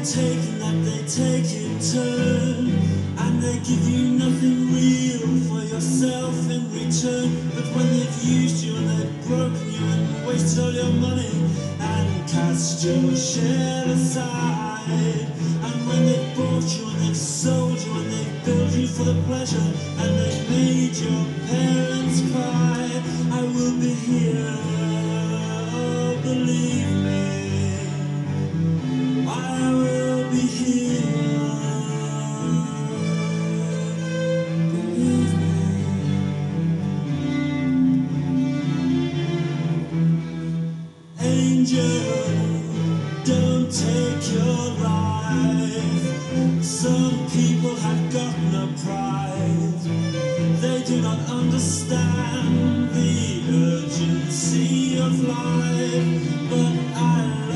taken that they take in turn, and they give you nothing real for yourself in return. But when they've used you and they've broken you and wasted all your money and cast your share aside, and when they've bought you and they've sold you and they've billed you for the pleasure and they've made your parents cry, I will be here, oh, believe me, I will be here, believe me. Angel, don't take your life. Some people have got no pride. They do not understand the urgency of life, but I